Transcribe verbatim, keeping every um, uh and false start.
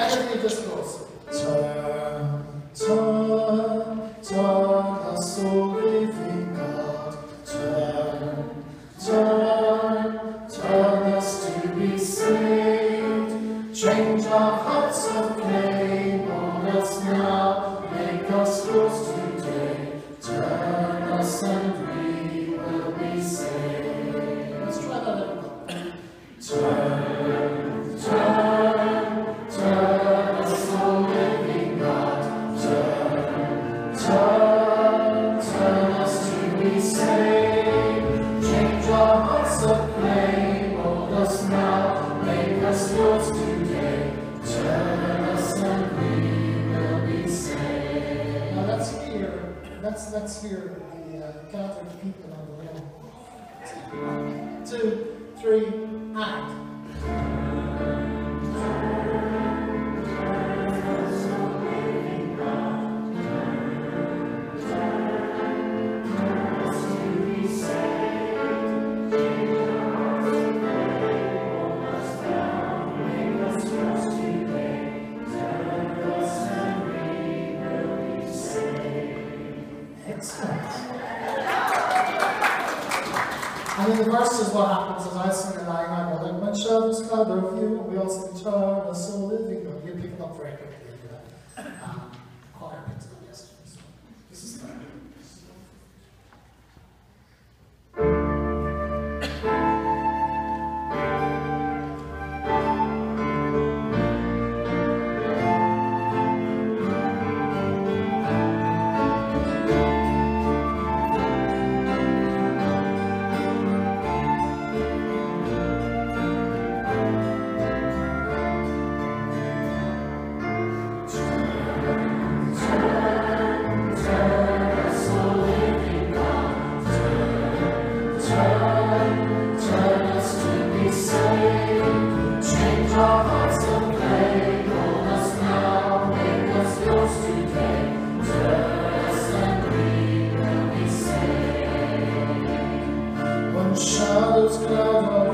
melody just goes. Turn, turn, turn us, O living God. Turn, turn, turn us to be saved. Change our hearts of clay, mold us now, make us yours today. Turn us and we will be saved. Let's try that again. Turn, turn, turn us, O living God. Turn, turn, turn us to be saved. Change our hearts of clay, mold us now, make us yours today. Turn us and we will be saved. Now let's hear, let's, let's hear the uh, gathered people on the wall. One, two, three, and. And in the verses, what happens is I sing a line, I go like, when shadows gather view, we all sing, turn us, O living God. You pick it up very quickly. You know. um, choir picks it up yesterday. So this is that. Shadows cloud